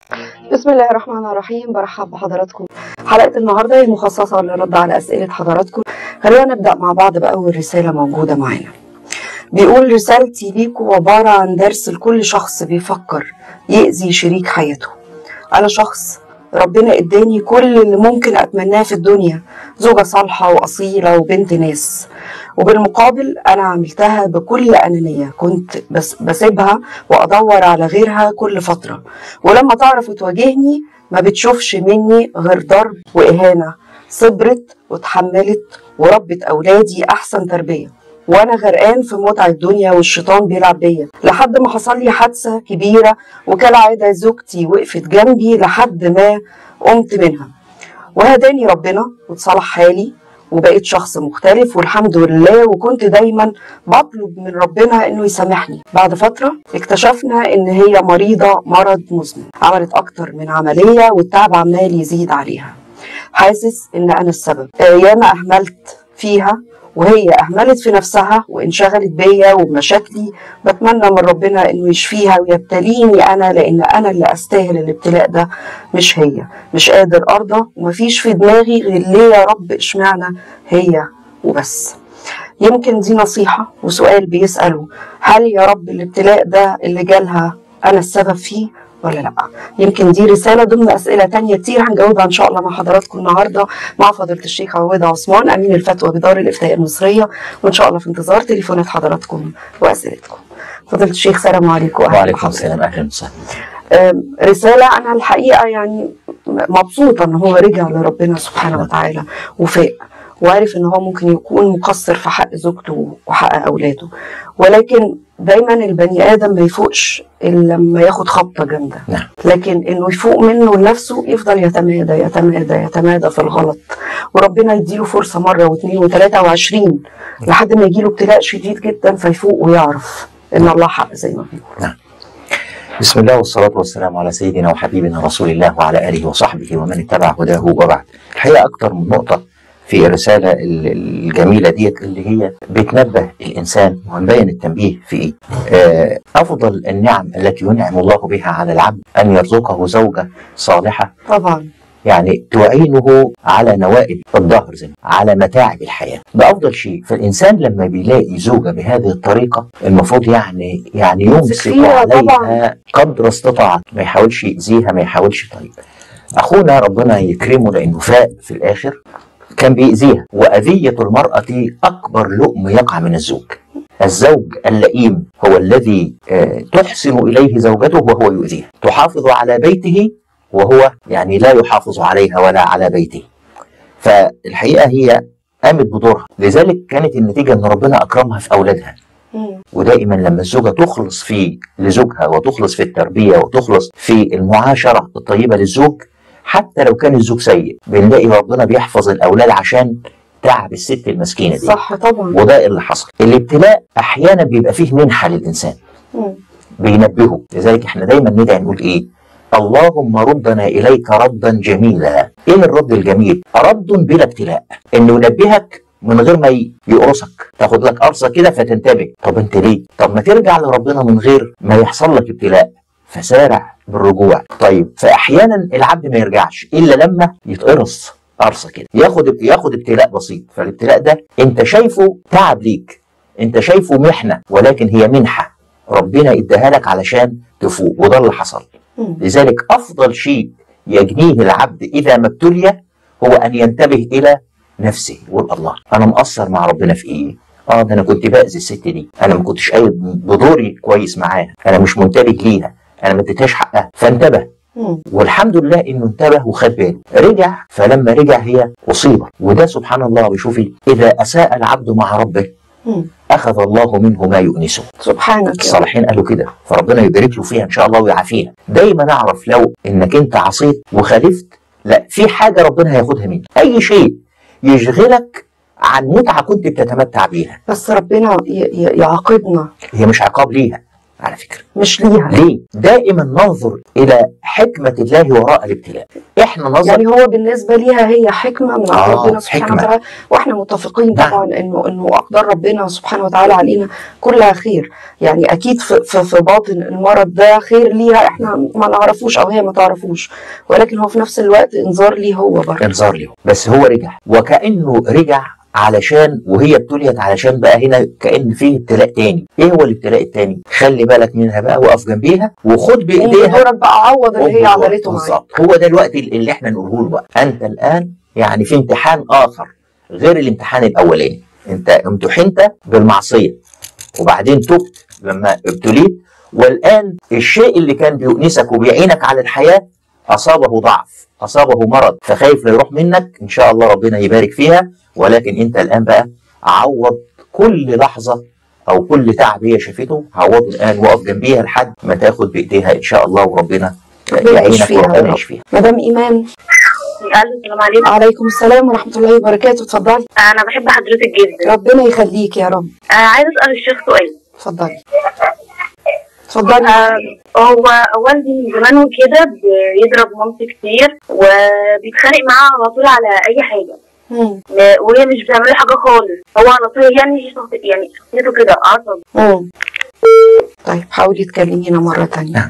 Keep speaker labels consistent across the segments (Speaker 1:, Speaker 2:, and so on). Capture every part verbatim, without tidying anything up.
Speaker 1: بسم الله الرحمن الرحيم. برحب بحضراتكم. حلقة النهاردة هي مخصصة للرد على أسئلة حضراتكم. خلونا نبدأ مع بعض بأول رسالة موجودة معانا. بيقول: رسالتي ليكم عبارة عن درس لكل شخص بيفكر يأذي شريك حياته. أنا شخص ربنا اداني كل اللي ممكن أتمناه في الدنيا، زوجة صالحة وأصيلة وبنت ناس، وبالمقابل أنا عملتها بكل أنانية. كنت بس بسيبها وأدور على غيرها كل فترة، ولما تعرف تواجهني ما بتشوفش مني غير ضرب وإهانة. صبرت وتحملت وربت أولادي أحسن تربية، وأنا غرقان في متع الدنيا والشيطان بيلعب بيا، لحد ما حصل لي حادثة كبيرة، وكالعادة زوجتي وقفت جنبي لحد ما قمت منها، وهداني ربنا وتصلح حالي وبقيت شخص مختلف والحمد لله. وكنت دايما بطلب من ربنا انه يسامحني. بعد فترة اكتشفنا ان هي مريضة مرض مزمن، عملت اكتر من عملية والتعب عمال يزيد عليها. حاسس ان انا السبب. ياما اهملت فيها وهي اهملت في نفسها وانشغلت بيا وبمشاكلي. بتمنى من ربنا انه يشفيها ويبتليني انا، لان انا اللي استاهل الابتلاء ده مش هي. مش قادر ارضى ومفيش في دماغي غير ليه يا رب اشمعنى هي وبس. يمكن دي نصيحة وسؤال بيسأله: هل يا رب الابتلاء ده اللي جالها انا السبب فيه ولا لا؟ يمكن دي رسالة ضمن أسئلة تانية كتير هنجاوبها إن شاء الله مع حضراتكم النهاردة مع فضيلة الشيخ عويضة عثمان أمين الفتوى بدار الإفتاء المصرية، وإن شاء الله في انتظار تليفونات حضراتكم وأسئلتكم. فضيلة الشيخ السلام عليكم.
Speaker 2: وعليكم السلام. أهلا وسهلا.
Speaker 1: رسالة أنا الحقيقة يعني مبسوطة إن هو رجع لربنا سبحانه وتعالى وفاق، وعارف إن هو ممكن يكون مقصر في حق زوجته وحق أولاده، ولكن دايما البني آدم ما يفوقش إلا لما ياخد خبطة جامدة.
Speaker 2: نعم.
Speaker 1: لكن إنه يفوق منه لنفسه يفضل يتمادى يتمادى يتمادى في الغلط، وربنا يديله فرصة مرة واثنين وثلاثة وعشرين لحد ما يجيله ابتلاء شديد جدا فيفوق ويعرف إن الله حق زي ما بيقول.
Speaker 2: نعم. بسم الله والصلاة والسلام على سيدنا وحبيبنا رسول الله وعلى آله وصحبه ومن اتبع هداه وبعد. الحقيقة أكتر من نقطة في الرسالة الجميلة ديت اللي هي بتنبه الإنسان ومبين التنبيه في إيه؟ آه أفضل النعم التي ينعم الله بها على العبد أن يرزقه زوجة صالحة
Speaker 1: طبعا،
Speaker 2: يعني تعينه على نوائب الظهر، زي على متاعب الحياة. ده أفضل شيء. فالإنسان لما بيلاقي زوجة بهذه الطريقة المفروض يعني يعني يمسك عليها قدر استطاعته، ما يحاولش يأذيها، ما يحاولش. طيب أخونا ربنا يكرمه لأنه فاق في الآخر كان بيأذيها، وأذية المرأة أكبر لؤم يقع من الزوج. الزوج اللئيم هو الذي تحسن إليه زوجته وهو يؤذيها، تحافظ على بيته وهو يعني لا يحافظ عليها ولا على بيته. فالحقيقة هي قامت بدورها، لذلك كانت النتيجة أن ربنا أكرمها في أولادها. ودائما لما الزوجة تخلص في لزوجها وتخلص في التربية وتخلص في المعاشرة الطيبة للزوج، حتى لو كان الزوج سيء بنلاقي ربنا بيحفظ الأولاد عشان تعب الست المسكينة دي.
Speaker 1: صح طبعا.
Speaker 2: وده اللي حصل. الابتلاء أحيانا بيبقى فيه منحة للإنسان بينبهه. لذلك احنا دايما ندعي نقول إيه؟ اللهم ردنا إليك ردا جميلا. إيه الرد الجميل؟ رد بلا ابتلاء، إنه ينبهك من غير ما يقرصك، تاخد لك قرصة كده فتنتبه. طب أنت ليه؟ طب ما ترجع لربنا من غير ما يحصل لك ابتلاء، فسارع بالرجوع. طيب فأحيانا العبد ما يرجعش إلا لما يتقرص قرصة كده، ياخد ياخد ابتلاء بسيط. فالابتلاء ده أنت شايفه تعب ليك، أنت شايفه محنة، ولكن هي منحة ربنا اداها لك علشان تفوق. وده اللي حصل. لذلك أفضل شيء يجنيه العبد إذا ما ابتلي هو أن ينتبه إلى نفسه ويقول الله أنا مقصر مع ربنا في إيه؟ آه ده أنا كنت بأذي الست دي، أنا ما كنتش قايد بدوري كويس معاها، أنا مش منتبه ليها، أنا ما اديتهاش حقها. فانتبه، والحمد لله إنه انتبه وخد باله، رجع. فلما رجع هي أصيبت. وده سبحان الله بيشوفي إذا أساء العبد مع ربه أخذ الله منه ما يؤنسه.
Speaker 1: سبحانك.
Speaker 2: الصالحين قالوا كده، فربنا يبارك له فيها إن شاء الله ويعافينا. دايما أعرف لو إنك أنت عصيت وخالفت، لا في حاجة ربنا هياخدها منك. أي شيء يشغلك عن متعة كنت بتتمتع بيها،
Speaker 1: بس ربنا يعاقبنا.
Speaker 2: هي مش عقاب ليها، على فكره،
Speaker 1: مش ليها.
Speaker 2: ليه؟ دائما ننظر الى حكمه الله وراء الابتلاء. احنا نظر
Speaker 1: يعني هو بالنسبه ليها هي حكمه من
Speaker 2: آه
Speaker 1: ربنا سبحانه وتعالى، واحنا متفقين طبعا
Speaker 2: نعم.
Speaker 1: انه انه اقدار ربنا سبحانه وتعالى علينا كلها خير. يعني اكيد في, في, في باطن المرض ده خير ليها احنا ما نعرفوش او هي ما تعرفوش، ولكن هو في نفس الوقت انذار ليه هو برضه.
Speaker 2: انذار ليه، بس هو رجع، وكانه رجع علشان وهي ابتليت، علشان بقى هنا كأن فيه ابتلاء تاني. ايه هو الابتلاء التاني؟ خلي بالك منها بقى، وقف جنبيها وخد بايديها
Speaker 1: دورك بقى عوض اللي هي عملته معاك.
Speaker 2: بالظبط، هو ده الوقت اللي احنا نقوله له بقى، انت الان يعني في امتحان اخر غير الامتحان الاولاني. انت امتحنت بالمعصيه وبعدين تبت لما ابتليت، والان الشيء اللي كان بيؤنسك وبيعينك على الحياه اصابه ضعف، اصابه مرض، فخايف لا يروح منك. ان شاء الله ربنا يبارك فيها، ولكن انت الان بقى عوض كل لحظه او كل تعب هي شافته، عوضه الان، وقف جنبيها لحد ما تاخد بايديها ان شاء الله، وربنا يعينك وربنا يعيش فيها.
Speaker 1: مدام ايمان.
Speaker 3: السلام عليكم.
Speaker 1: عليكم السلام ورحمه الله وبركاته، اتفضلي.
Speaker 3: انا بحب حضرتك جدا.
Speaker 1: ربنا يخليك يا رب.
Speaker 3: آه عايز اسال الشيخ سؤال.
Speaker 1: اتفضلي اتفضلي.
Speaker 3: آه هو والدي من زمان وكده بيضرب مامتي كتير وبيتخانق معاها على طول على اي حاجه.
Speaker 1: مم.
Speaker 3: وهي مش بتعمل له حاجه خالص، هو على طول يعني يعني شخصيته كده عصبي.
Speaker 1: طيب حاولي تكلمينا مره ثانيه.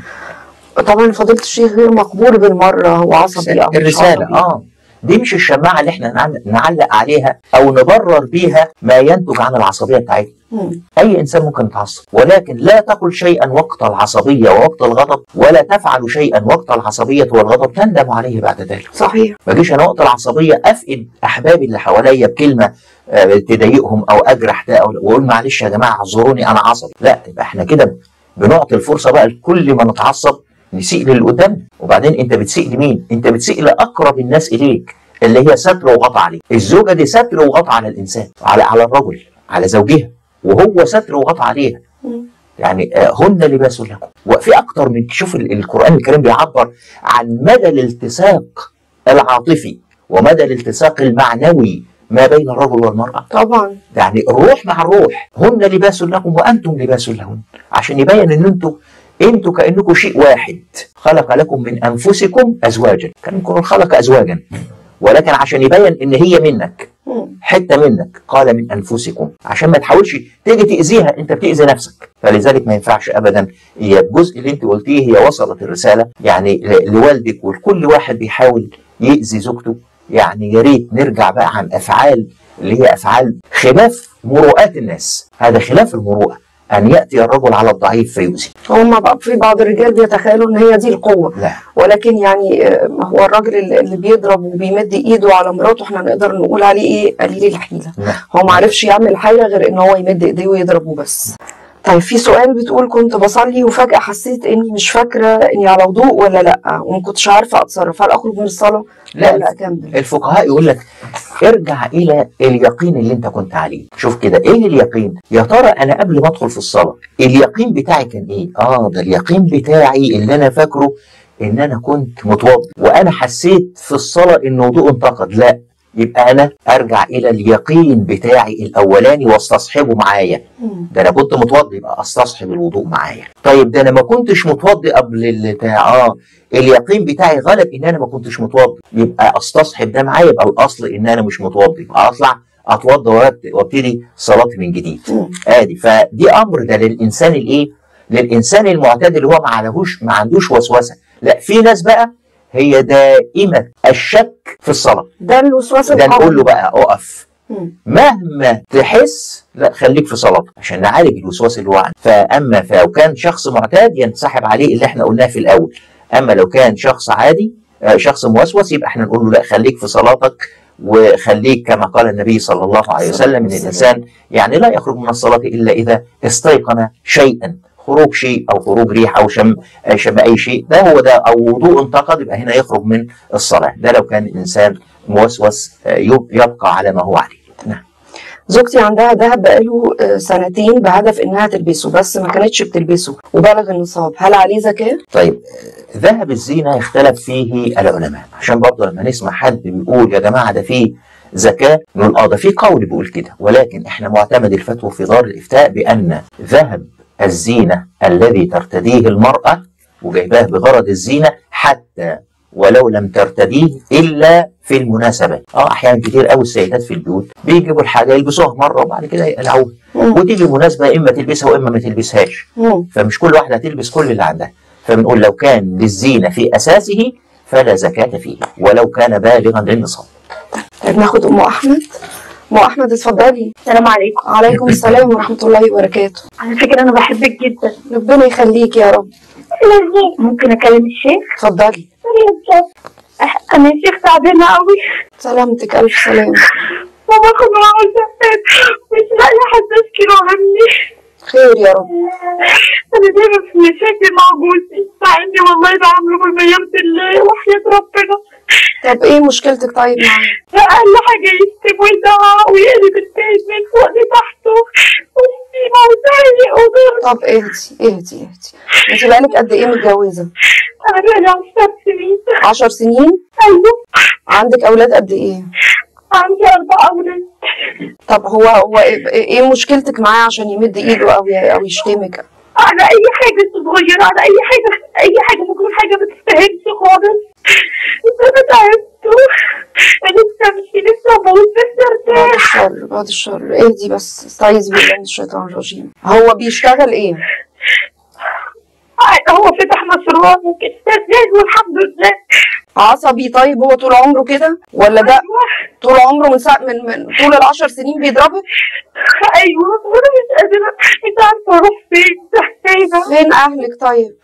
Speaker 1: طبعا فضيلة الشيخ غير مقبول بالمره، هو عصبي او
Speaker 2: الرساله اه دي مش الشماعه اللي احنا نعلق عليها او نبرر بيها ما ينتج عن العصبيه بتاعتنا. اي انسان ممكن يتعصب، ولكن لا تقل شيئا وقت العصبيه ووقت الغضب، ولا تفعل شيئا وقت العصبيه والغضب تندم عليه بعد ذلك.
Speaker 1: صحيح.
Speaker 2: ما اجيش انا وقت العصبيه افقد احبابي اللي حواليا بكلمه تضايقهم او اجرح ده، واقول معلش يا جماعه اعذروني انا عصبي. لا، تبقى احنا كده بنعطي الفرصه بقى لكل ما نتعصب نسيء للي قدامنا. وبعدين انت بتسيء لمين؟ انت بتسيء لاقرب الناس اليك اللي هي ستر وغطى عليه. الزوجه دي ستر وغطى على الانسان، على على الرجل، على زوجها، وهو ستر وغطى عليها. يعني هن لباس لكم. وفي اكتر من، شوف القران الكريم بيعبر عن مدى الالتصاق العاطفي ومدى الالتصاق المعنوي ما بين الرجل والمراه.
Speaker 1: طبعا
Speaker 2: يعني الروح مع الروح. هن لباس لكم وانتم لباس لهن، عشان يبين ان انتم انتوا كانكم شيء واحد. خلق لكم من انفسكم ازواجا، كان خلق ازواجا، ولكن عشان يبين ان هي منك، حته منك، قال من انفسكم، عشان ما تحاولش تيجي تاذيها، انت بتاذي نفسك. فلذلك ما ينفعش ابدا. هي الجزء اللي انت قلتيه هي وصلت الرساله يعني لوالدك ولكل واحد بيحاول ياذي زوجته. يعني يا ريت نرجع بقى عن افعال اللي هي افعال خلاف مروءات الناس. هذا خلاف المروءه، أن يأتي الرجل على الضعيف فيؤذي.
Speaker 1: هم بقى في بعض الرجال بيتخيلوا إن هي دي القوة.
Speaker 2: لا. ولكن
Speaker 1: يعني هو الراجل اللي بيضرب وبيمد إيده على مراته احنا نقدر نقول عليه إيه؟ قليل الحيلة. لا. هو ما عرفش يعمل حاجة غير إن هو يمد إيديه ويضربه بس. طيب في سؤال بتقول كنت بصلي وفجأة حسيت إني مش فاكرة إني على وضوء ولا لأ، وما كنتش عارفة أتصرف، هل أخرج من الصلاة؟
Speaker 2: لا لا أكمل. الفقهاء يقول لك ارجع إلى اليقين اللي أنت كنت عليه. شوف كده، إيه اليقين؟ يا ترى أنا قبل ما أدخل في الصلاة اليقين بتاعي كان إيه؟ آه ده اليقين بتاعي اللي أنا فاكره إن أنا كنت متوضئ، وأنا حسيت في الصلاة إن وضوء انتقد. لا، يبقى أنا أرجع إلى اليقين بتاعي الأولاني واستصحبه معايا. ده أنا كنت متوضي، يبقى أستصحب الوضوء معايا. طيب ده أنا ما كنتش متوضي قبل البتاع، آه اليقين بتاعي غلب إن أنا ما كنتش متوضي، يبقى أستصحب ده معايا. يبقى الأصل إن أنا مش متوضي، يبقى أطلع أتوضى وابتدي صلاتي من جديد. آدي فدي أمر ده للإنسان الإيه؟ للإنسان المعتدل اللي هو ما عندهوش ما عندوش وسوسة. لا، في ناس بقى هي دائمة الشك في الصلاة.
Speaker 1: ده الوسواس
Speaker 2: ده نقول له بقى اقف، مهما تحس لا خليك في صلاتك عشان نعالج الوسواس اللي هو عنده. فاما لو كان شخص معتاد ينسحب عليه اللي احنا قلناه في الاول. اما لو كان شخص عادي شخص موسوس يبقى احنا نقول له لا خليك في صلاتك، وخليك كما قال النبي صلى الله عليه وسلم ان الانسان يعني لا يخرج من الصلاة الا اذا استيقن شيئا، خروج شيء او خروج ريح او شم شم اي شيء، ده هو ده، او وضوء انتقد، يبقى هنا يخرج من الصلاه. ده لو كان الانسان موسوس يبقى على ما هو عليه. نعم.
Speaker 1: زوجتي عندها ذهب بقاله سنتين بهدف انها تلبسه بس ما كانتش بتلبسه وبلغ النصاب، هل عليه زكاه؟
Speaker 2: طيب ذهب الزينه يختلف فيه العلماء، عشان برضه لما نسمع حد بيقول يا جماعه ده فيه زكاه نقول اه ده في قول بيقول كده، ولكن احنا معتمد الفتوى في دار الافتاء بان ذهب الزينة الذي ترتديه المرأة وجايباه بغرض الزينة حتى ولو لم ترتديه إلا في المناسبات. اه أحيانا كتير قوي السيدات في البيوت بيجيبوا الحاجة يلبسوها مرة وبعد كده يقلعوها، وتيجي مناسبة إما تلبسها وإما ما تلبسهاش، فمش كل واحدة هتلبس كل اللي عندها. فبنقول لو كان للزينة في أساسه فلا زكاة فيه ولو كان بالغا للنصاب.
Speaker 1: طيب ناخد أم أحمد. أم أحمد اتفضلي.
Speaker 3: السلام عليكم.
Speaker 1: وعليكم السلام ورحمة الله وبركاته.
Speaker 3: على فكرة أنا بحبك جدا.
Speaker 1: ربنا يخليك يا رب.
Speaker 3: ممكن أكلم الشيخ؟
Speaker 1: اتفضلي.
Speaker 3: أنا الشيخ تعبانة أوي.
Speaker 1: سلامتك، ألف سلامة.
Speaker 3: بابا كان عاوز مش لاقي حد أشكيله عني.
Speaker 1: خير يا رب.
Speaker 3: أنا دايما في مشاكل مع جوزي، مع إني والله بعمله بميامة الله وحياة ربنا.
Speaker 1: طب إيه مشكلتك طيب معاه؟
Speaker 3: أقل حاجة يشتم ويزعق ويقلب البيت من فوق لتحته ويشتم ويضايق وضرب.
Speaker 1: طب اهدي اهدي اهدي. أنت بقالك قد إيه متجوزة؟
Speaker 3: أنا بقالي عشر سنين.
Speaker 1: عشر سنين؟
Speaker 3: أيوه.
Speaker 1: عندك أولاد قد إيه؟
Speaker 3: عندي أربع أولاد.
Speaker 1: طب هو هو إيه مشكلتك معاه عشان يمد إيده أو أو يشتمك؟
Speaker 3: على أي حاجة صغيرة، على أي حاجة، أي حاجة ممكن حاجة ما تستاهلش خالص. أنا تعبت، نفسي أمشي، نفسي أموت، نفسي
Speaker 1: بعد
Speaker 3: أرتاح.
Speaker 1: الشر بعد الشر. اهدي بس، استعيذي بالله من الشيطان الرجيم. هو بيشتغل إيه؟
Speaker 3: هو فتح مشروع استاذ والحمد لله.
Speaker 1: عصبي طيب هو طول عمره كده ولا ده طول عمره من ساعة من, من طول العشر سنين بيضربك؟
Speaker 3: ايوه وانا مش قادره، مش عارفه اروح فين، تحتينا.
Speaker 1: فين اهلك طيب؟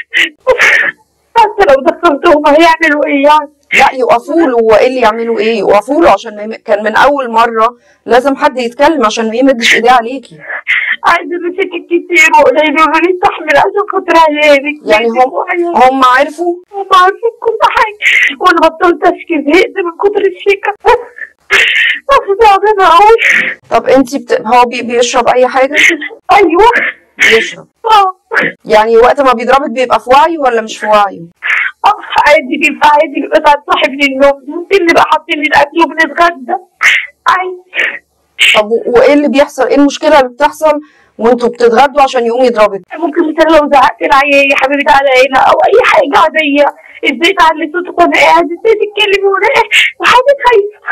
Speaker 3: حتى لو دخلتهم هيعملوا ايه يعني؟
Speaker 1: لا يوقفوا له. هو ايه اللي يعملوا ايه؟ يوقفوا له عشان ما يم... كان من اول مره لازم حد يتكلم عشان ما يمدش ايديه عليكي.
Speaker 3: عايزه مشاكل كتير وقليل وبنستحمل عشان خاطر عيالك.
Speaker 1: يعني هم هم عرفوا؟
Speaker 3: هم عارفين كل حاجه وانا بطلت اشكي، زهقت من كتر الشكا. تعبانه قوي.
Speaker 1: طب انتي بت... هو بي... بيشرب اي حاجه؟
Speaker 3: ايوه
Speaker 1: بيشرب.
Speaker 3: اه
Speaker 1: يعني وقت ما بيضربك بيبقى في وعيه ولا مش في وعيه؟
Speaker 3: اه عادي، بيبقى عادي، بيبقى ساعات صاحبني النوم، ممكن نبقى حاطين لي الاكل وبنتغدى عادي.
Speaker 1: طب وايه اللي بيحصل؟ ايه المشكله اللي بتحصل وانتوا بتتغدوا عشان يقوم يضربك؟
Speaker 3: ممكن مثلا لو زعقت العيال يا حبيبي تعالى هنا او اي حاجه عاديه، ازاي تعلي صوتك وانا قاعد، ازاي تتكلمي وانا قاعد، وحاجه خايفه.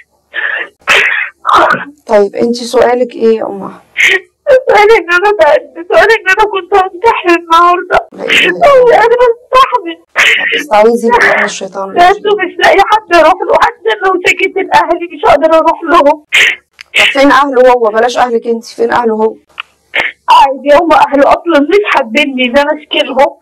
Speaker 1: طيب انتي سؤالك ايه يا ام؟
Speaker 3: سؤال ان انا بقد سؤال ان انا كنت هنتحر النهارده. انا بستحمل.
Speaker 1: استعيذي بالله من الشيطان الرجيم.
Speaker 3: بس مش لاقي حد اروح له، حتى لو سكت الاهلي مش هقدر اروح لهم.
Speaker 1: طب فين اهله هو؟ بلاش اهلك انت، فين اهله هو؟
Speaker 3: عادي، هم اهله اصلا مش حابيني ان انا اشكي لهم.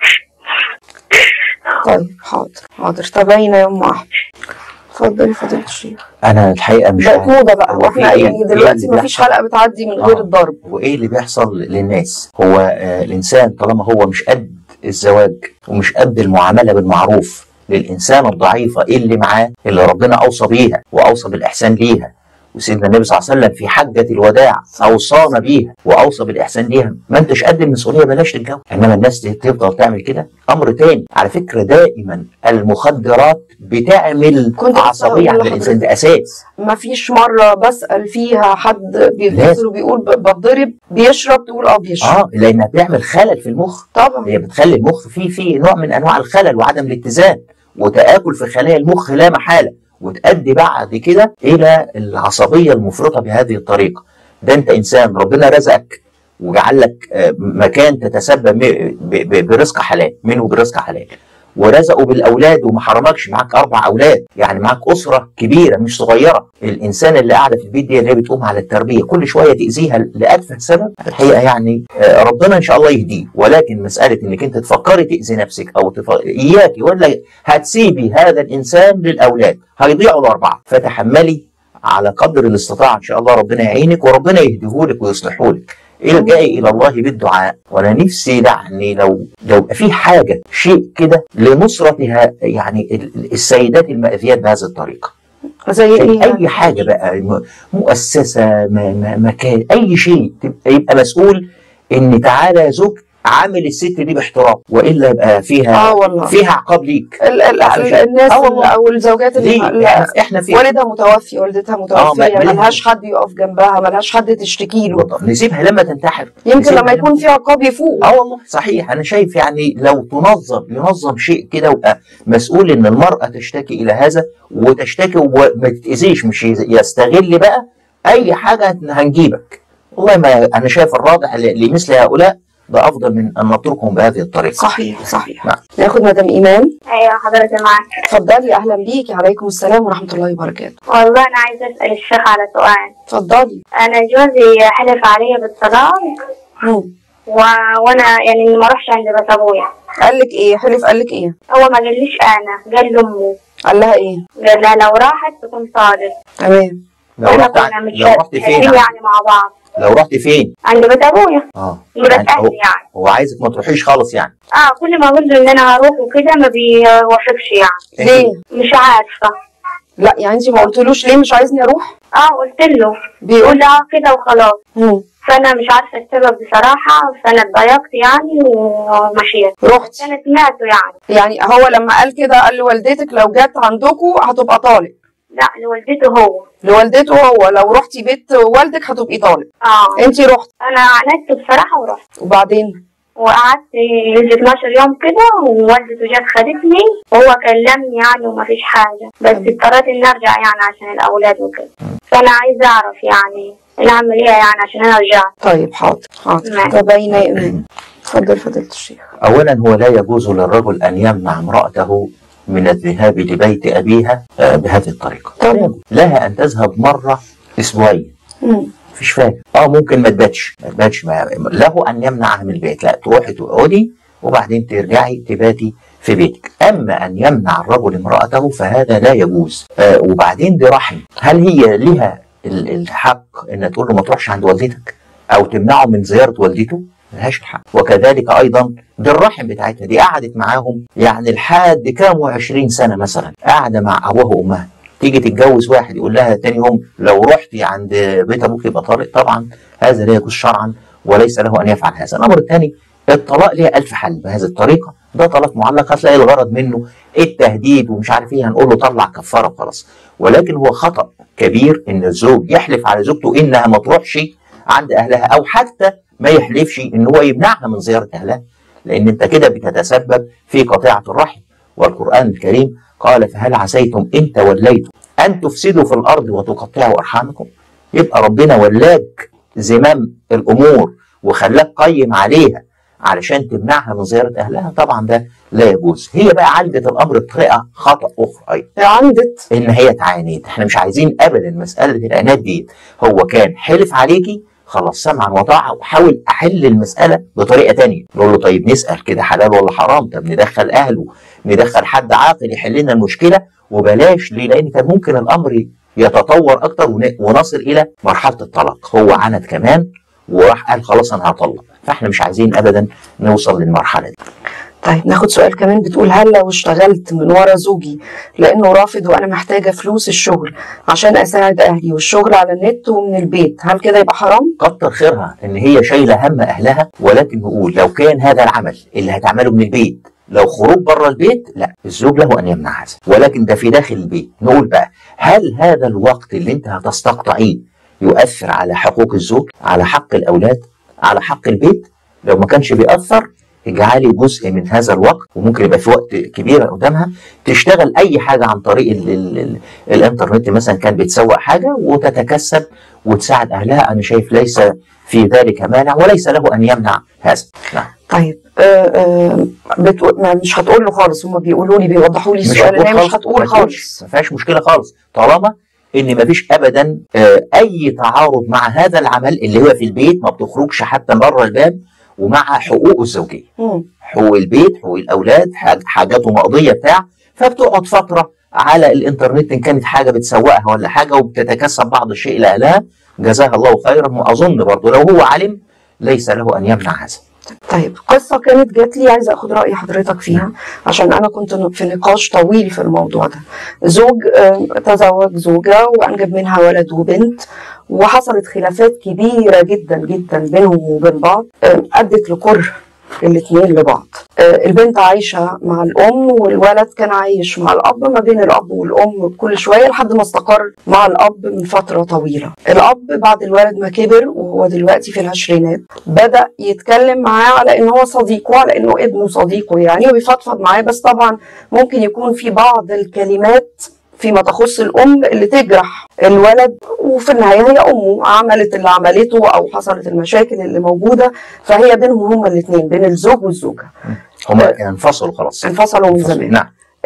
Speaker 1: طيب حاضر حاضر، تابعينا يا ام احمد. اتفضلي فضيلة الشيخ.
Speaker 2: انا الحقيقه مش
Speaker 1: بقت موضه بقى، واحنا
Speaker 2: إيه
Speaker 1: يعني دلوقتي ما فيش حلقه بتعدي من غير
Speaker 2: آه.
Speaker 1: الضرب.
Speaker 2: وايه اللي بيحصل للناس؟ هو آه الانسان طالما هو مش قد الزواج ومش قد المعامله بالمعروف للانسان الضعيفه اللي معاه، اللي ربنا اوصى بيها واوصى بالاحسان ليها، وسيدنا النبي صلى الله عليه وسلم في حجة الوداع أوصانا بيها وأوصى بالإحسان ليها، ما أنتش قد المسؤولية بلاش تتجوز. إنما الناس تفضل تعمل كده أمر تاني. على فكرة دايما المخدرات بتعمل عصبية على الإنسان، ده أساس.
Speaker 1: ما فيش مرة بسأل فيها حد بيتصل وبيقول بتضرب بيشرب تقول أه بيشرب.
Speaker 2: أه لأنها بتعمل خلل في المخ.
Speaker 1: طبعا
Speaker 2: هي بتخلي المخ فيه فيه نوع من أنواع الخلل وعدم الاتزان وتآكل في خلايا المخ لا محالة، وتؤدي بعد كده الى العصبيه المفرطه بهذه الطريقه. ده انت انسان ربنا رزقك وجعل لك مكان تتسبب برزق حلال، منه برزق حلال، ورزقه بالاولاد وما حرمكش، معاك اربع اولاد، يعني معاك اسره كبيره مش صغيره. الانسان اللي قاعده في البيت دي اللي هي بتقوم على التربيه كل شويه تاذيها لاتفه سبب، الحقيقه يعني ربنا ان شاء الله يهديه. ولكن مساله انك انت تفكري تاذي نفسك او تف... اياكي ولا هتسيبي هذا الانسان للاولاد، هيضيعوا الاربعه. فتحملي على قدر الاستطاعه ان شاء الله، ربنا يعينك وربنا يهديهولك ويصلحهولك. الجأي الى الله بالدعاء. وانا نفسي يعني لو لو في حاجه شيء كده لنصرتها، يعني السيدات المأذيات بهذه الطريقه،
Speaker 1: زي ايه؟
Speaker 2: اي حاجه بقى، مؤسسه، مكان، اي شيء يبقى مسؤول ان تعالى يا زوج عامل الست دي باحترام، والا يبقى فيها
Speaker 1: اه والله
Speaker 2: فيها عقاب ليك.
Speaker 1: ال ال ال الناس
Speaker 2: آه
Speaker 1: او الزوجات اللي
Speaker 2: احنا, احنا في
Speaker 1: والدها متوفي، والدتها متوفيه،
Speaker 2: آه
Speaker 1: ملهاش حد يقف جنبها، ملهاش حد تشتكي له،
Speaker 2: نسيبها لما تنتحر،
Speaker 1: يمكن لما يكون في عقاب يفوق.
Speaker 2: اه والله صحيح. انا شايف يعني لو تنظم ينظم شيء كده، ويبقى مسؤول ان المراه تشتكي الى هذا وتشتكي وما تتاذيش، مش يستغل بقى اي حاجه هنجيبك. والله ما انا شايف الراجح لمثل هؤلاء ده افضل من ان نتركهم بهذه الطريقه.
Speaker 1: صحيح صحيح.
Speaker 2: نعم.
Speaker 1: ناخد مدام ايمان.
Speaker 3: ايوه حضرتك معاك.
Speaker 1: اتفضلي. اهلا بيكي. عليكم السلام ورحمه الله وبركاته.
Speaker 3: والله انا عايزه اسال الشيخ على سؤال.
Speaker 1: اتفضلي.
Speaker 3: انا جوزي حلف عليا بالطلاق و... وانا يعني ما اروحش عند بيت ابويا.
Speaker 1: قال لك ايه؟ حلف قال لك ايه؟
Speaker 3: هو ما قاليش انا، قال لامه.
Speaker 1: قال لها ايه؟
Speaker 3: قال لها لو راحت تكون صادق.
Speaker 1: تمام.
Speaker 2: لو رحت عن... لو رحت فين
Speaker 3: يعني مع بعض؟
Speaker 2: لو رحت فين؟
Speaker 3: عند بيت ابويا.
Speaker 2: اه
Speaker 3: بيت
Speaker 2: يعني
Speaker 3: اهلي
Speaker 2: هو...
Speaker 3: يعني.
Speaker 2: هو عايزك ما تروحيش خالص يعني.
Speaker 3: اه كل ما اقول له ان انا هروح وكده ما بيوافقش يعني.
Speaker 1: ليه؟
Speaker 3: مش عارفه.
Speaker 1: لا يعني انت ما قلتلوش ليه مش عايزني اروح؟
Speaker 3: اه قلت له.
Speaker 1: بيقول
Speaker 3: لا كده وخلاص.
Speaker 1: مم.
Speaker 3: فانا مش عارفه السبب بصراحه، فانا اتضايقت يعني ومشيت.
Speaker 1: رحت.
Speaker 3: انا سمعته يعني.
Speaker 1: يعني هو لما قال كده قال لوالدتك لو جت عندكم هتبقى طالق؟
Speaker 3: لا لوالدته هو.
Speaker 1: لوالدته هو. لو رحتي بيت والدك هتبقي طالق.
Speaker 3: اه
Speaker 1: انت رحت.
Speaker 3: انا عانيت بصراحه ورحت.
Speaker 1: وبعدين؟
Speaker 3: وقعدت يجي اتناشر يوم كده، ووالدته جت خدتني وهو كلمني يعني ومفيش حاجه، بس اضطريت اني ارجع يعني عشان الاولاد وكده. فانا عايزه اعرف يعني نعمل ايه يعني عشان انا رجعت.
Speaker 1: طيب حاضر حاضر. تبين يا ايمان. اتفضل فضيلة الشيخ.
Speaker 2: اولا هو لا يجوز للرجل ان يمنع امراته من الذهاب لبيت ابيها بهذه الطريقه.
Speaker 1: طبعا.
Speaker 2: لها ان تذهب مره اسبوعيا. مفيش فايده. اه ممكن ما تباتش ما تباتش له ان يمنعها من البيت، لا تروحي تقعدي وبعدين ترجعي تباتي في بيتك. اما ان يمنع الرجل امراته فهذا لا يجوز. آه وبعدين دي رحم، هل هي لها الحق ان تقول له ما تروحش عند والدتك او تمنعه من زياره والدته؟ ملهاش الحق. وكذلك ايضا دي الرحم بتاعتها، دي قعدت معاهم يعني لحد كام وعشرين سنه مثلا، قاعده مع ابوها وامها، تيجي تتجوز واحد يقول لها تاني يوم لو رحتي عند بيت ابوك يبقى طارق. طبعا هذا لا يجوز شرعا وليس له ان يفعل هذا. الامر الثاني الطلاق ليه ألف حل بهذه الطريقه، ده طلاق معلق هتلاقي الغرض منه التهديد ومش عارف ايه، هنقول له طلع كفاره وخلاص. ولكن هو خطأ كبير ان الزوج يحلف على زوجته انها ما تروحش عند اهلها، او حتى ما يحلفش ان هو يمنعها من زياره اهلها، لان انت كده بتتسبب في قطيعه الرحم. والقران الكريم قال فهل عسيتم ان توليتم ان تفسدوا في الارض وتقطعوا ارحامكم. يبقى ربنا ولاك زمام الامور وخلاك قيم عليها علشان تمنعها من زياره اهلها، طبعا ده لا يجوز. هي بقى عالجت الامر بطريقه خطا اخرى ايضا.
Speaker 1: عندت
Speaker 2: ان هي تعاند. احنا مش عايزين ابدا مساله العناد دي. هو كان حلف عليكي خلاص سمعا وطاعه، وحاول احل المساله بطريقه ثانيه. نقول له طيب نسال كده حلال ولا حرام، طب ندخل اهله، ندخل حد عاقل يحل لنا المشكله، وبلاش ليه؟ لان كان ممكن الامر يتطور اكتر ونصل الى مرحله الطلاق. هو عند كمان وراح قال خلاص انا هطلق، فاحنا مش عايزين ابدا نوصل للمرحله دي.
Speaker 1: طيب ناخد سؤال كمان. بتقول هل لو اشتغلت من ورا زوجي لانه رافض وانا محتاجه فلوس الشغل عشان اساعد اهلي والشغل على النت ومن البيت، هل كده يبقى حرام؟
Speaker 2: كتر خيرها ان هي شايله هم اهلها، ولكن نقول لو كان هذا العمل اللي هتعمله من البيت لو خروج بره البيت، لا الزوج له ان يمنع هذا، ولكن ده في داخل البيت. نقول بقى هل هذا الوقت اللي انت هتستقطعيه يؤثر على حقوق الزوج، على حق الاولاد، على حق البيت؟ لو ما كانش بيأثر اجعلي جزء من هذا الوقت، وممكن يبقى في وقت كبير قدامها تشتغل اي حاجه عن طريق ال ال ال الانترنت مثلا، كان بتسوق حاجه وتتكسب وتساعد اهلها. انا شايف ليس في ذلك مانع وليس له ان يمنع هذا. نعم.
Speaker 1: طيب آه آه بتقول مش هتقول له خالص، هم بيقولوا لي بيوضحوا لي السؤال ان هي مش هتقول خالص،
Speaker 2: ما فيهاش مشكله خالص طالما ان ما فيش ابدا آه اي تعارض مع هذا العمل اللي هو في البيت، ما بتخرجش حتى بره الباب، ومع حقوق الزوجيه، حقوق البيت، حقوق الاولاد، حاجاته مقضيه بتاع، فبتقعد فتره على الانترنت ان كانت حاجه بتسوقها ولا حاجه وبتتكسب بعض الشيء لاهلها، جزاها الله خيرا. واظن برضه لو هو علم ليس له ان يمنع هذا.
Speaker 1: طيب قصه كانت جات لي عايزه اخد راي حضرتك فيها، عشان انا كنت في نقاش طويل في الموضوع ده. زوج تزوج زوجه وانجب منها ولد وبنت، وحصلت خلافات كبيره جدا جدا بينهم وبين بعض، ادت لكره الاثنين لبعض. البنت عايشه مع الام والولد كان عايش مع الاب، ما بين الاب والام كل شويه لحد ما استقر مع الاب من فتره طويله. الاب بعد الولد ما كبر وهو دلوقتي في العشرينات بدا يتكلم معاه على ان هو صديقه، على انه ابنه صديقه يعني، وبيفضفض معاه، بس طبعا ممكن يكون في بعض الكلمات فيما تخص الام اللي تجرح الولد، وفي النهايه هي امه عملت اللي عملته او حصلت المشاكل اللي موجوده، فهي بينهم هما الاثنين، بين الزوج والزوجه.
Speaker 2: هما انفصلوا خلاص،
Speaker 1: انفصلوا من زمان.
Speaker 2: نعم.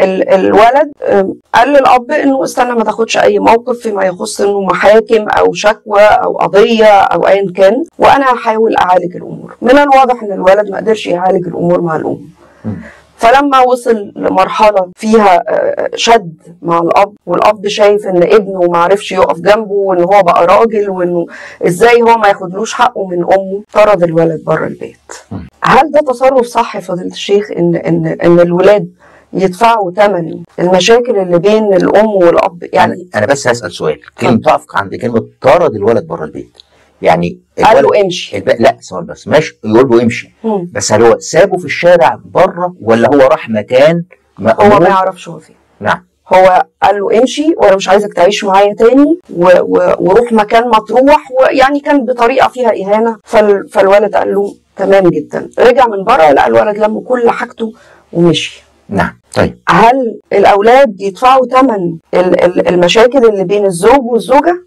Speaker 1: الولد قال للاب انه استنى ما تاخدش اي موقف فيما يخص انه محاكم او شكوى او قضيه او ايا كان، وانا هحاول اعالج الامور. من الواضح ان الولد ما قدرش يعالج الامور مع الام. م. فلما وصل لمرحلة فيها شد مع الأب، والأب شايف إن ابنه ما عرفش يقف جنبه وإن هو بقى راجل وإنه إزاي هو ما ياخدلوش حقه من أمه، طرد الولد بره البيت. هل ده تصرف صح يا فضيلة الشيخ إن إن إن الولاد يدفعوا ثمن المشاكل اللي بين الأم والأب؟
Speaker 2: يعني أنا بس هسأل سؤال، كلمة تقف عند كلمة طرد الولد بره البيت، يعني
Speaker 1: قال له امشي.
Speaker 2: الب... لا سؤال بس، ماشي يقول له امشي، مم. بس هل هو سابه في الشارع بره ولا هو راح مكان
Speaker 1: مأمون؟ هو ما يعرفش هو فين.
Speaker 2: نعم.
Speaker 1: هو قال له امشي وانا مش عايزك تعيش معايا تاني و... و... وروح مكان مطروح، ويعني كان بطريقه فيها اهانه. فال... فالولد قال له تمام جدا، رجع من بره لقى الولد لم كل حاجته ومشي.
Speaker 2: نعم. طيب
Speaker 1: هل الاولاد يدفعوا ثمن المشاكل اللي بين الزوج والزوجه؟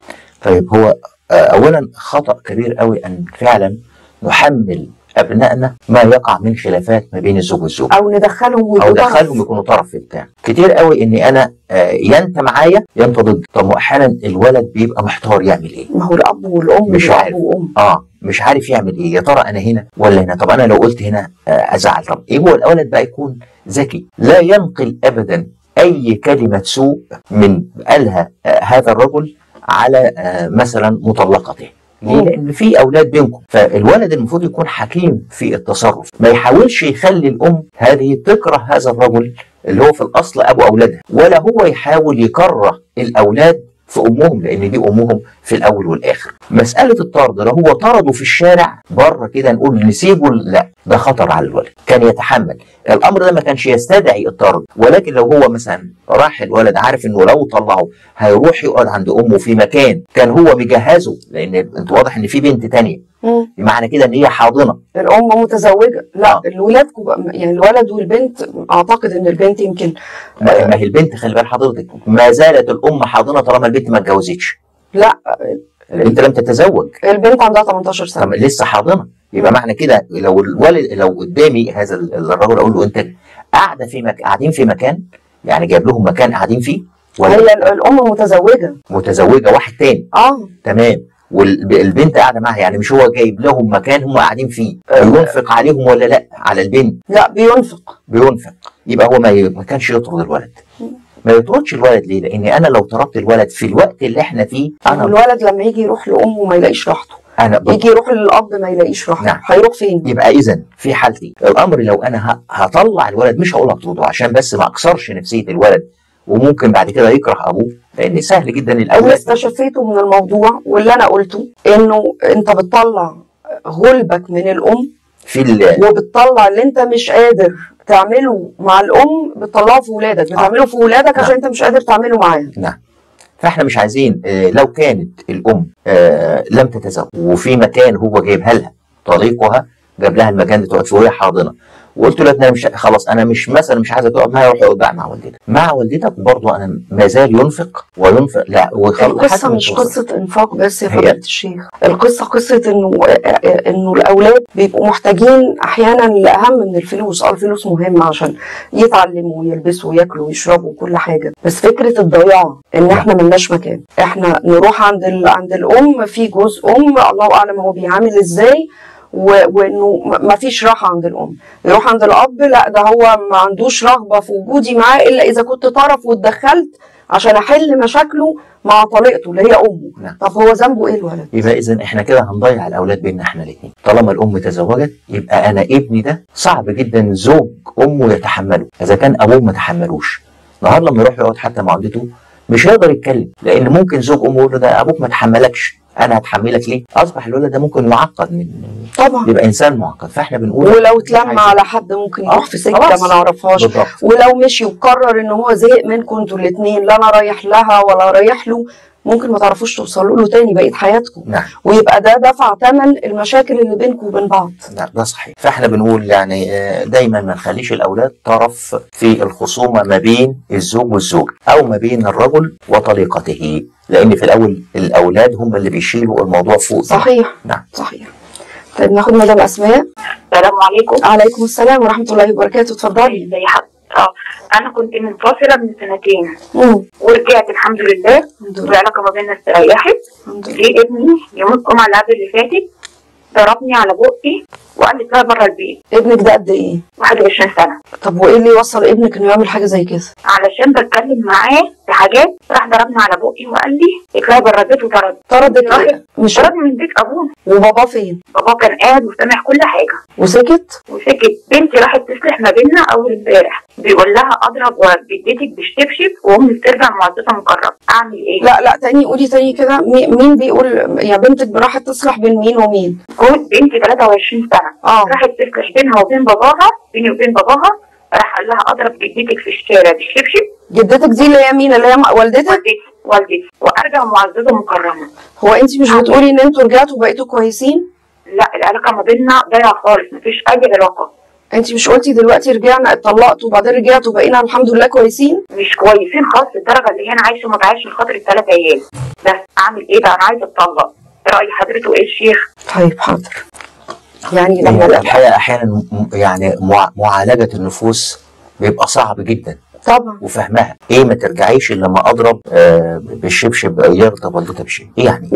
Speaker 2: طيب هو اولا خطأ كبير قوي ان فعلا نحمل ابنائنا ما يقع من خلافات ما بين الزوج والزوجه،
Speaker 1: او ندخلهم
Speaker 2: او ندخلهم يكونوا طرف في بتاع. كتير قوي اني انا يا انت معايا يا انت ضد. طب احيانا الولد بيبقى محتار يعمل ايه؟
Speaker 1: ما هو الاب والام
Speaker 2: مش عارف وأم. اه مش عارف يعمل ايه، يا ترى انا هنا ولا هنا؟ طب انا لو قلت هنا ازعل. طب ايه هو الولد بقى يكون ذكي، لا ينقل ابدا اي كلمه سوء من قالها آه هذا الرجل على آه مثلا مطلقته. ليه؟ لان في اولاد بينكم، فالولد المفروض يكون حكيم في التصرف، ما يحاولش يخلي الام هذه تكره هذا الرجل اللي هو في الاصل ابو اولادها، ولا هو يحاول يكره الاولاد في امهم، لان دي امهم في الاول والاخر. مساله الطرد لو هو طرده في الشارع بره كده نقول نسيبه، لا ده خطر على الولد، كان يتحمل الامر ده، ما كانش يستدعي الطرد. ولكن لو هو مثلا راح الولد عارف انه لو طلعه هيروح يقعد عند امه في مكان كان هو مجهزه، لان انت واضح ان في بنت تانية، بمعنى كده ان هي حاضنه،
Speaker 1: الام متزوجه. لا آه. الولاد يعني الولد والبنت، اعتقد ان البنت يمكن
Speaker 2: ما, ما هي البنت، خلي بال حضرتك، ما زالت الام حاضنه طالما البنت ما اتجوزتش.
Speaker 1: لا
Speaker 2: البنت لم تتزوج،
Speaker 1: البنت عندها ثمانية عشر سنه
Speaker 2: لسه حاضنه. يبقى معنى كده لو الولد لو قدامي هذا الرجل اقول له انت قاعده في مكان، قاعدين في مكان، يعني جايب لهم مكان قاعدين فيه،
Speaker 1: ولا هي الام متزوجه
Speaker 2: متزوجه واحد تاني؟
Speaker 1: اه
Speaker 2: تمام، والبنت قاعده معاها، يعني مش هو جايب لهم مكان هم قاعدين فيه، بينفق عليهم ولا لا على البنت؟
Speaker 1: لا بينفق
Speaker 2: بينفق. يبقى هو ما, ما كانش يطرد الولد. ما يطردش الولد ليه؟ لان انا لو طردت الولد في الوقت اللي احنا فيه، انا
Speaker 1: الولد لما يجي يروح لامه ما يلاقيش راحته،
Speaker 2: انا
Speaker 1: يجي يروح للاب ما يلاقيش راحته،
Speaker 2: نعم.
Speaker 1: هيروح فين؟
Speaker 2: يبقى اذا في حالتي الامر لو انا هطلع الولد، مش هقول اطرده عشان بس ما اكسرش نفسيه الولد وممكن بعد كده يكره ابوه، لان سهل جدا الاولاد.
Speaker 1: اللي استشفيته من الموضوع واللي انا قلته انه انت بتطلع غلبك من الام في ال... وبتطلع اللي انت مش قادر تعمله مع الام بتطلعه في ولادك، بتعمله في ولادك عشان نعم. انت مش قادر تعمله معاها.
Speaker 2: نعم. فاحنا مش عايزين آه لو كانت الام آه لم تتزوج وفي مكان هو جايبها لها، طريقها جاب لها المكان ده تقعد فيه وهي حاضنه، وقلت له انا مش خلاص انا مش مثلا مش عايزه تقعد معايا، روح اقعد بقى مع والدتك. مع والدتك برضه انا ما زال ينفق وينفق. لا
Speaker 1: القصه مش قصه انفاق بس يا فضيله الشيخ، القصه قصه انه انه الاولاد بيبقوا محتاجين احيانا لاهم من الفلوس. اه الفلوس مهمه عشان يتعلموا ويلبسوا وياكلوا ويشربوا وكل حاجه، بس فكره الضياع ان احنا ملناش مكان، احنا نروح عند عند الام، في جوز ام الله اعلم هو بيعامل ازاي، وانه ما فيش راحه عند الام، يروح عند الاب لا ده هو ما عندوش رغبه في وجودي معاه الا اذا كنت طرف واتدخلت عشان احل مشاكله مع طليقته اللي هي امه. نعم. طب هو ذنبه ايه الولد؟
Speaker 2: يبقى اذا احنا كده هنضيع الاولاد بيننا احنا الاثنين. طالما الام تزوجت يبقى انا ابني ده صعب جدا زوج امه يتحمله اذا كان ابوه ما تحملوش. النهارده لما يروح يقعد حتى مع والدته مش هيقدر يتكلم، لان ممكن زوج امه يقول له ده ابوك ما تحملكش، انا هتحملك ليه؟ اصبح الولد ده ممكن يعقد من
Speaker 1: طبعا،
Speaker 2: يبقى انسان معقد. فاحنا بنقول
Speaker 1: ولو اتلم على حد ممكن يروح في سكه ما نعرفهاش، ولو مشي وقرر ان هو زهق منكم انتوا الاثنين، لا انا رايح لها ولا رايح له، ممكن ما تعرفوش توصلوا له تاني بقيه حياتكم.
Speaker 2: نعم.
Speaker 1: ويبقى ده دفع ثمن المشاكل اللي بينكم وبين بعض.
Speaker 2: نعم ده صحيح. فاحنا بنقول يعني دايما ما نخليش الاولاد طرف في الخصومه ما بين الزوج والزوج او ما بين الرجل وطليقته، لان في الاول الاولاد هم اللي بيشيلوا الموضوع فوق.
Speaker 1: صحيح.
Speaker 2: نعم
Speaker 1: صحيح. طيب ناخد مدام اسماء.
Speaker 3: السلام عليكم.
Speaker 1: عليكم السلام ورحمه الله وبركاته. اتفضلي.
Speaker 3: ازي حضرتك؟ اه انا كنت منفصله من سنتين
Speaker 1: امم
Speaker 3: ورجعت الحمد لله، والعلاقه ما بيننا استريحت.
Speaker 1: الحمد لله.
Speaker 3: جه ابني يوم الجمعه اللي قبل اللي فاتت ضربني على بقي وقال لي اطلعي بره البيت.
Speaker 1: ابنك ده قد ايه؟
Speaker 3: واحد وعشرين سنه.
Speaker 1: طب وايه اللي يوصل ابنك انه يعمل حاجه زي كده؟
Speaker 3: علشان بتكلم معاه في حاجات راح ضربني على بقي وقال لي اطلعي بره البيت وطرد.
Speaker 1: طردك ايه؟ مش
Speaker 3: طردني من بيت ابوه.
Speaker 1: وبابا فين؟
Speaker 3: بابا كان قاعد وسامع كل حاجه
Speaker 1: وسكت؟
Speaker 3: وسكت. بنتي راحت تصلح ما بيننا اول امبارح، بيقول لها اضرب جدتك بالشبشب وامي بترجع معززه مكرمه. اعمل ايه؟
Speaker 1: لا لا تاني قولي تاني كده. مين بيقول يا بنتك راحت تصلح بين مين ومين؟
Speaker 3: بنتي ثلاثة وعشرين سنه.
Speaker 1: اه
Speaker 3: راحت تصلح بينها وبين باباها، بيني وبين باباها. راح قال لها اضرب جدتك في الشارع بالشبشب.
Speaker 1: جدتك دي اللي هي مين؟ اللي هي والدتك؟
Speaker 3: والدتي والدتي وارجع معززه مكرمه.
Speaker 1: هو انت مش بتقولي ان انتوا رجعتوا وبقيتوا كويسين؟
Speaker 3: لا العلاقه ما بيننا ضايعه خالص، مفيش اي علاقه.
Speaker 1: انت مش قلتي دلوقتي رجعنا اتطلقتوا وبعدين رجعتوا بقينا الحمد لله كويسين؟
Speaker 3: مش كويسين خالص الدرجه اللي هي انا عايشه ما بعيش لخاطر الثلاث عيال. بس اعمل ايه بقى؟ انا عايزه اتطلق. راي حضرته ايه الشيخ؟
Speaker 1: طيب حاضر. يعني لما
Speaker 2: الحقيقه احيانا يعني معالجه النفوس بيبقى صعب جدا
Speaker 1: طبعا
Speaker 2: وفهمها. ايه ما ترجعيش الا لما اضرب آه بالشبشب يغضب والدتها بشيء. ايه يعني؟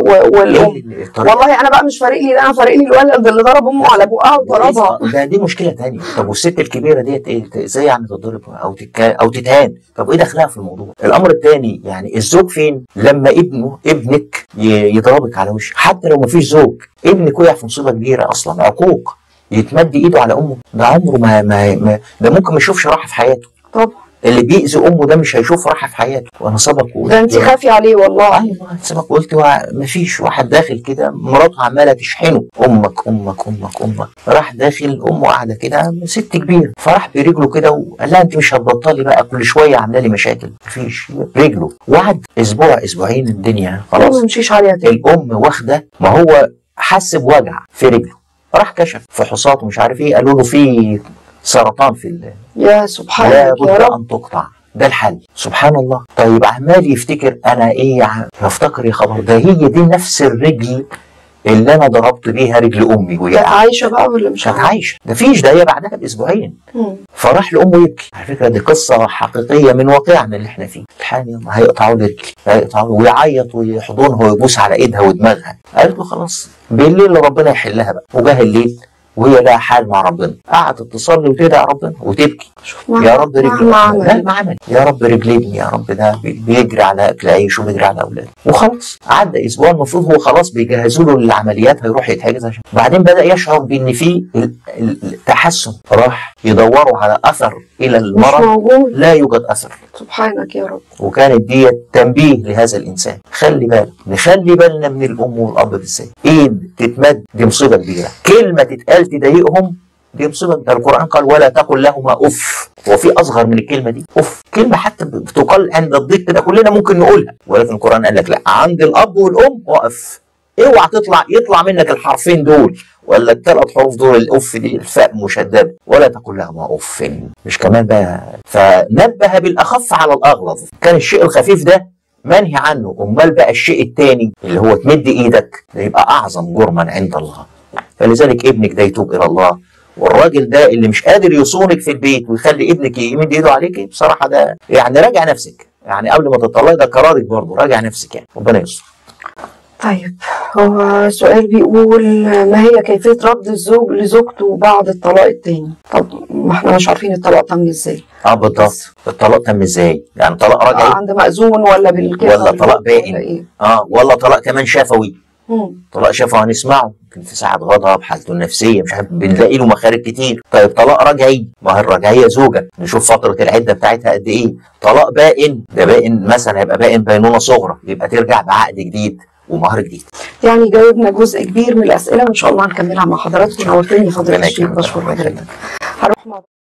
Speaker 1: والام والله انا بقى مش فارق لي، انا فارق لي الولد اللي ضرب امه على بقها وضربها.
Speaker 2: ده دي مشكله ثانيه. طب والست الكبيره ديت ايه؟ ازاي يعني تتضرب او تتكا او تتهان؟ طب ايه دخلها في الموضوع؟ الامر الثاني يعني الزوج فين لما ابنه ابنك يضربك على وشك؟ حتى لو ما فيش زوج، ابنك وقع في مصيبه كبيره اصلا، عقوق، يتمد ايده على امه، ده عمره ما, ما, ما ده ممكن ما يشوفش راحه في حياته.
Speaker 1: طبعا
Speaker 2: اللي بيأذي امه ده مش هيشوف راحه في حياته. وانا سبق وقلت
Speaker 1: ده انت خافي عليه والله.
Speaker 2: ايوه سبق وقلت ما فيش واحد داخل كده مراته عماله تشحنه امك امك امك امك، راح داخل امه قاعده كده ست كبيره، فراح برجله كده وقال لها انت مش هتبطلي بقى كل شويه عامله لي مشاكل. مفيش رجله. وقعد اسبوع اسبوعين الدنيا خلاص
Speaker 1: ما مشيش عليها تاني.
Speaker 2: الام واخده، ما هو حس بوجع في رجله، راح كشف فحوصات ومش عارف ايه، قالوا له في سرطان في ال
Speaker 1: يا سبحان
Speaker 2: الله،
Speaker 1: الله،
Speaker 2: لابد ان تقطع. ده الحل. سبحان الله. طيب عمال يفتكر انا ايه، يفتكر يا خبر ده هي دي نفس الرجل اللي انا ضربت بيها رجل امي وهي
Speaker 1: كانت عايشه بقى ولا مش
Speaker 2: كانت عايشه؟ ده فيش، ده هي بعدها باسبوعين. فراح لامه يبكي. على فكره دي قصه حقيقيه من واقعنا اللي احنا فيه. الحقيقه هيقطعوا لي رجلي، هيقطعوا، ويعيط ويحضنها ويبوس على ايدها ودماغها. قالت له خلاص بالليل ربنا يحلها بقى. وجاه الليل وهي لها حال مع ربنا، قعدت تصلي وتدعي ربنا وتبكي. يا رب رجلي، لا ما عمل، يا رب رجلي، يا رب ده بيجري على اكل عيش وبيجري على اولاده. وخلاص عدى اسبوع، المفروض هو خلاص بيجهزوا له للعمليات، هيروح يتحجز عشان بعدين بدا يشعر بان في التحسن. راح يدوروا على اثر الى المرض، لا يوجد اثر.
Speaker 1: سبحانك يا رب.
Speaker 2: وكانت دي تنبيه لهذا الانسان، خلي بالك، نخلي بالنا من الام والاب بالذات. ايد تتمد دي مصيبه كبيره، كلمه تتقال تضايقهم دي مصيبه. القران قال ولا تقل لهما اف. هو في اصغر من الكلمه دي؟ اف كلمه حتى بتقال عند الضيق كده كلنا ممكن نقولها، ولكن القران قال لك لا، عند الاب والام اقف. اوعى تطلع يطلع منك الحرفين دول ولا الثلاث حروف دول، الاف دي الفاء مشدده، ولا تقل لهما اف. مش كمان بقى، فنبه بالاخف على الاغلظ. كان الشيء الخفيف ده منهي عنه، امال بقى الشيء الثاني اللي هو تمد ايدك ده يبقى اعظم جرما عند الله. فلذلك ابنك ده يتوب الى الله، والراجل ده اللي مش قادر يصونك في البيت ويخلي ابنك يمد ايده عليك، بصراحه ده يعني راجع نفسك، يعني قبل ما تطلقي ده قرارك برضه، راجع نفسك يعني، ربنا يستر.
Speaker 1: طيب هو سؤال بيقول ما هي كيفيه رد الزوج لزوجته بعد الطلاق الثاني؟ طب ما احنا مش عارفين الطلاق تم ازاي.
Speaker 2: اه بالضبط، الطلاق تم ازاي؟ يعني طلاق رجعي
Speaker 1: آه عند مأذون ولا بالكده
Speaker 2: ولا طلاق بائن؟
Speaker 1: إيه؟
Speaker 2: اه ولا طلاق كمان شفوي؟
Speaker 1: مم.
Speaker 2: طلاق شفوي هنسمعه يمكن في ساعة غضب، حالته النفسية مش عارف، بنلاقي له مخارج كتير. طيب طلاق رجعي، ما هي الرجعية زوجة، نشوف فترة العدة بتاعتها قد ايه. طلاق بائن، ده بائن مثلا هيبقى بائن بينونة صغرى، يبقى ترجع بعقد جديد ومهر جديد.
Speaker 1: يعني جاوبنا جزء كبير من الاسئله وان شاء الله هنكملها مع حضراتكم. نورتني فضيله الشيخ، بشكر حضرتك. هروح مع